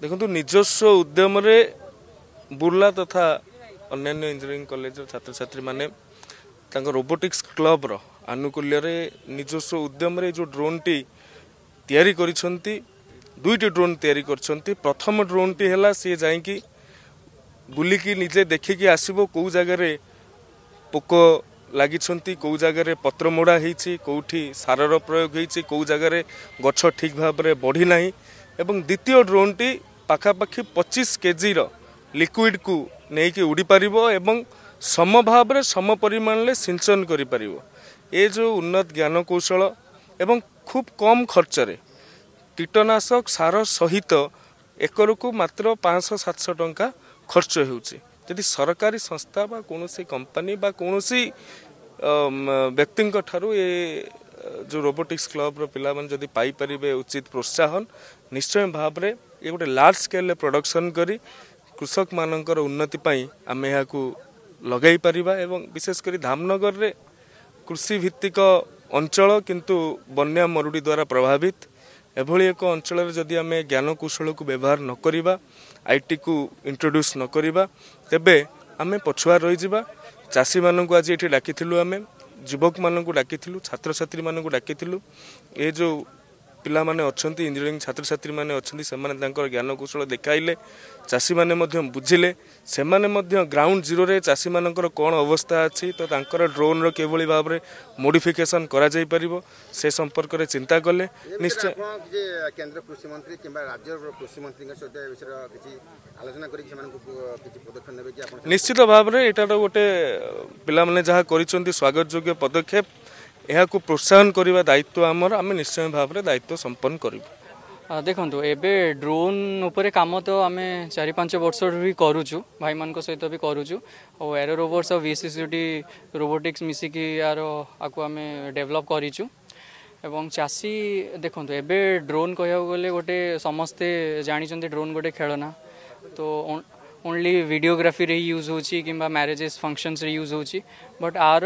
देखो निजस्व उद्यम बुर्ला तथा अन्य इंजीनियरिंग कॉलेज छात्र छात्री माने रोबोटिक्स क्लब रो आनुकूल्य निजस्व उद्यम जो ड्रोन टी तैयारी करिसंती दुईटी ड्रोन तैयारी करछंती। प्रथम ड्रोन टी हैला सी जाईकी बुलिकी निजे देखिकी आसीबो कौ जगह पोक लगी कौ जगह पत्र मोड़ा होती कौटी सारर प्रयोग होती कौ जगह गछ ठीक भाव में बढ़ी ना। एवं द्वितीय ड्रोन टी पाखापाखि 25 केजी लिक्विड को लेकिन उड़ी पार एवं सम भाव में सम परिमाण में सिंचन करि परिबो। ए जो उन्नत ज्ञान कौशल एवं खूब कम खर्च रे कीटनाशक सार सहित एकर को मात्र 500-700 टंका खर्च होउची। यदि सरकारी संस्था बा कोनोसी कंपनी बा कोनोसी व्यक्ति ठारू ये जो रोबोटिक्स क्लब रो पिला मन जदि पाई परिबे उचित प्रोत्साहन निश्चय भाव में ये गोटे लार्ज स्केल प्रोडक्शन करी कृषक मानकर उन्नति पाई आमे यहाँ को लगाई परिबा। एवं विशेष करी धामनगर रे कृषि भित्तिक अंचल किंतु बन्या मरुड़ी द्वारा प्रभावित एभली एक अंचल जदि आम ज्ञान कौशल को व्यवहार न करिबा आईटी को इंट्रोड्यूस न करिबा तेबे आमे पछुआ रही जिबा। चाषी मानक आज ये डाकिथिलु आमे युवक मानक डाकिथिलु छात्र छात्री मानक डाकिथिलु ए जो पिला माने अछंती इंजीनियरिंग छात्र छात्री माने अछंती से माने तांकर ज्ञान कौशल देखाइले चाषी माने मध्य बुझिले से माने मध्य ग्राउंड जीरो रे चाषी मानकर कोन अवस्था अछि तो तांकर ड्रोन रो केवली भाव रे मॉडिफिकेशन करा जाई परिबो से संपर्क रे चिंता कले निश्चय केंद्र कृषि मंत्री किंबा राज्य कृषि मंत्री के सहित विषय किछि आलोचना करी से मानक किछि पदक्षेप नेबे कि आपण निश्चित भाव रे एटा गोटे पिला माने जहा करिसंती स्वागत योग्य पदक्षेप यह को प्रोत्साहन करने दायित्व आमर आम निश्चय भाव में दायित्व संपन्न करूँ। देखो एबे ड्रोन उपरे काम तो आम 4-5 वर्ष भी करुचु भाई मान सहित भी करुचु और एरो रोवर्स और VCCT रोबोटिक्स मिसिकी यार आको आम डेवलप करिचु। एवं चाषी देखो एबे ड्रोन कह गले गोटे समस्ते जानी ड्रोन गोटे खेलना तो ओनली वीडियोग्राफी रे यूज होची किंबा मैरेजेस फंक्शंस रे यूज होची बट आर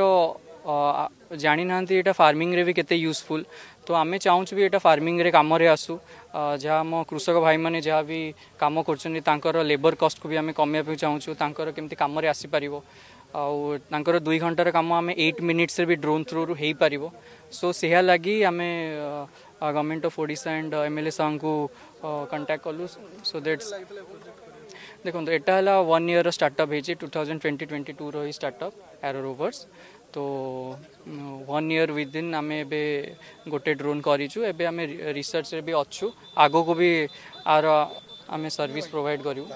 जानी ना ये फार्मिंग रे भी केते यूजफुल तो आमे चाहूँ भी ये फार्मिंग रे काम रे आसू जहाँ आम कृषक भाई माने जहाँ भी काम कर लेबर कस्ट को भी आम कमेबा चाहूँ तांकर केमती काम रे आसी पारिबो आउ तांकर 2 घंटार काम आम 8 मिनिट्स रे भी ड्रोन थ्रू हो पारिबो। सो सेहा लगी आमे government of Odisha and MLA साहब को कांटेक्ट कलु सो दैट्स देखो एटा हला 1 ईयर स्टार्टअप है 2020-22 रो स्टार्टअप एरो रोवर्स तो 1 ईयर विदिन आम ए गोटे ड्रोन करूँ एबे आम रिसर्च रे भी अच्छू आगो को भी आर आम सर्विस प्रोवाइड करूँ।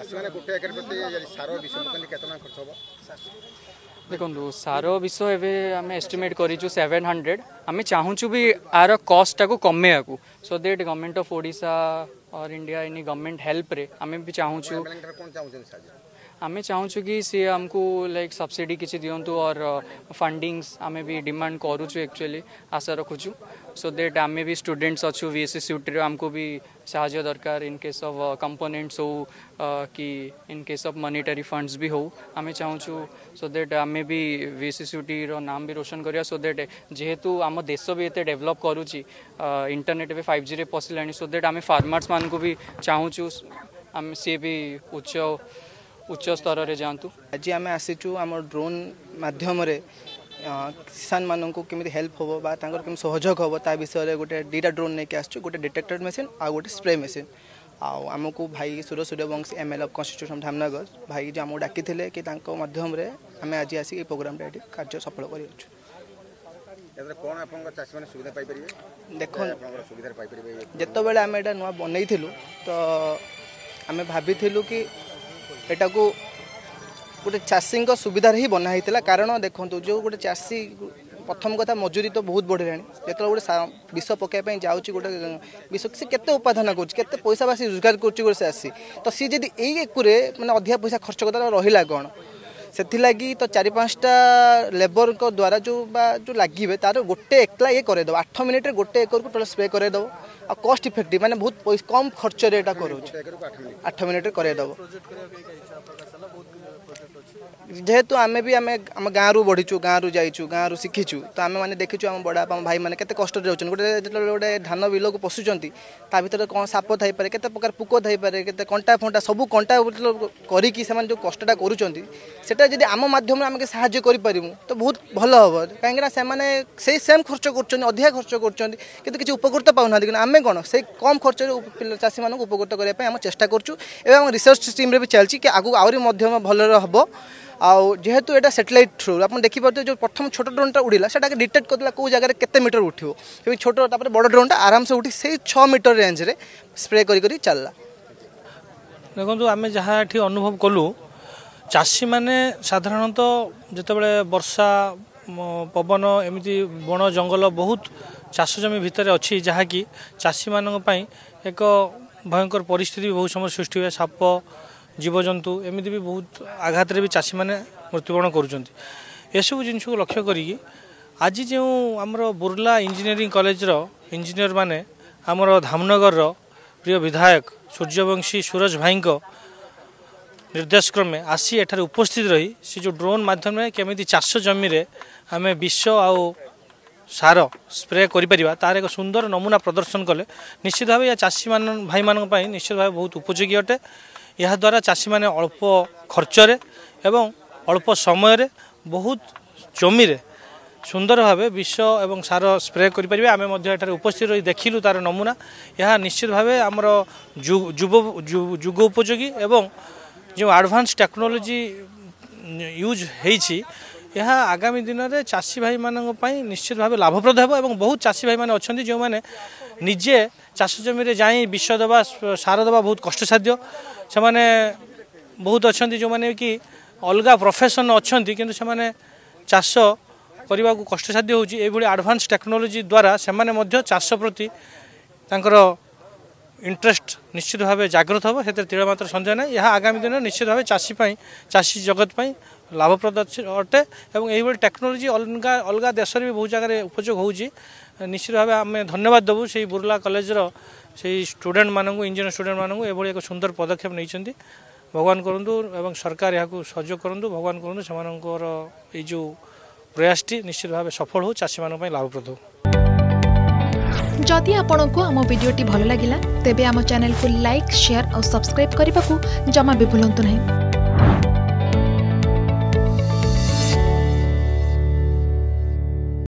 देखो सार विषय एवं आम एस्टिमेट करूँ 700 आम चाहूँ भी आर कॉस्ट को कमे को so that government of Odisha और इंडिया एनी गवर्नमेंट हेल्प रे आम भी चाहूँ आम चाहूँ कि सी आमको लाइक सब्सिडी किसी दिंतु और फंडिंग्स आम भी डिमांड करूँ एक्चुअली आशा रखुचु सो दैट आम भी स्टूडेंट्स अच्छु VCCT आमको भी साहाय्य दरकार इन केस ऑफ कंपोनेंट्स हो कि in case of monetary funds भी हो आम चाहूँ सो दैट आम भी VCCT रो नाम भी रोशन करिया सो दैट जेहेतु आम देश भी एते डेवलप करुच्ची इंटरनेट भी 5G रे पशिलानी सो दैट आम फार्मर्स मान को भी चाहूँ आम सी भी उच्च स्तर रे जानतु। आज आम आसीचु आम ड्रोन माध्यम किसान मानक केमी हेल्प हम बा केमी सहयोग हम ता विषय गोटे 2टा ड्रोन नहीं आसचु गोटे डिटेक्टर मशीन आ गोटे स्प्रे मशीन आमको भाई Surya Suryavanshi MLA of constitution Dhamnagar भाई जो आमको डाकी थे कि माध्यम आम आज आसिक प्रोग्राम कार्य सफल कर देख जिते आम यहाँ नुआ बनई तो आम भाभी कि एटा को गोटे चाषी सुविधा ही बनाई कारण देखो जो गोटे चाषी प्रथम कथा मजूरी तो बहुत बढ़े जो गोटे विष पकाइए जाऊँगी गोटे विष से केते उपादान कर पैसा बासी रोजगार कर चाषी तो सी जब यही मानने अधिक पैसा खर्च कर रहा कौन से तो 4-5टा लेबर को द्वारा जो लगे तार गोटे एकला ये करदेव 8 मिनिट गोटे एकर को टोटल स्प्रे करदेव आ कॉस्ट इफेक्टिव माने बहुत कम खर्च रे एटा करू 8 मिनिट करदेव जेहेतु आम भी आम गाँव रू बढ़ीचु गाँव रू जाइचु गाँव रू शिखीचु तो आम मैंने देखीचु आम बड़ा भाई मैंने केते कष्ट रोचन गोटे धान बिल को पशुंट ता भर कौन साप थी पारे केते प्रकार पुक थी पारे केते कंटा फंटा सब कंटा करिकी से जो कष्टा करूँटा जब आम माध्यम आम साहाय्य करूँ तो बहुत भल हम कहीं सेम खर्च कर अधिका खर्च कर किसी उपकृत पाऊना कि आम कौन से कम खर्च चाषी मानक उपकृत करने चेष्टा करूँ रिसर्च टीम भी चलती कि आगू आहरी भल हम आउ जेहेतु एटा सैटेलाइट थ्रू आप देखिए जो प्रथम छोट ड्रोनटा उड़िला से डिटेक्ट करदेला कौ जगह केते मीटर उठो छोट बड़ ड्रोनटा आराम से उठी से 6 मीटर रेंज रे स्प्रे करी चलला। देखो आम जहाँ ये अनुभव कलु चाषी मैंने साधारणतः जितेबाला वर्षा पवन एमती बण जंगल बहुत चाष जमी भितर अच्छी जहाँकि चाषी मानक एक भयंकर परिस्थिति भी बहुत समय सृष्टि हुए साप जीवजंतु एमती भी बहुत आघात भी चाषी मैंने मृत्युवरण करूँ जिनस को लक्ष्य करी आज जो आमर बुर्ला इंजीनियरिंग कॉलेज इंजीनियर माने आमर धामनगर प्रिय विधायक सूर्यवंशी सूरज भाई निर्देश क्रमे आसी एठारे उपस्थित रही से जो ड्रोन माध्यम केमी चाष जमी रे आमे विष आउ सार स्प्रे करिपरिबा तार एक सुंदर नमूना प्रदर्शन कले निश्चित भाव या चाषी भाई मान निश्चित भाव बहुत उपयोगी अटे। यह द्वारा चाषी माने अल्प खर्चरे एवं अल्प समय बहुत जमी रे सुंदर भाव विष एवं सार स्प्रे करें आम उपस्थित रही देखिलु तार नमूना यह निश्चित भाव आमर जुग उपयोगी एवं जो एडवांस टेक्नोलोजी यूज होइछि यह आगामी दिन में चाषी भाई मानक पई निश्चित भाव लाभप्रद हेबो एवं बहुत चाषी भाई माने अछंती जो माने निजे चाष जमी रे जाई विष दबा सार दबा बहुत कष्टसाध्य से माने बहुत अछंती जो माने कि अलगा प्रोफेशन अछंती किंतु से माने चाष करने को कष्टसाध्य होची एभली एडवांस टेक्नोलोजी द्वारा से माने मध्य चाष प्रति तांकर इंटरेस्ट निश्चित भाव जागृत हम से तिलमात्र संदेह ना यह आगामी दिन में निश्चित भाव चाषी चाषी जगत पर लाभप्रद अटे और यही टेक्नोलोजी अलग अलग देश भी बहुत जगह उपयोग होची निश्चित भाव आम धन्यवाद देवु से बुर्ला कॉलेज से स्टूडेंट मानू इंजीनियर स्टूडेंट मानू एभली एक सुंदर पदक्षेप नहीं भगवान करूँ एवं सरकार यहाँ सहयोग करूँ भगवान करूँ से जो प्रयासटी निश्चित भाव सफल हो चाषी मान लाभप्रद हो। जदि आपंक आम भिडी भल लगा तेब आम चैनल को लाइक शेयर और सब्सक्राइब करने को जमा भी भूलु नहीं।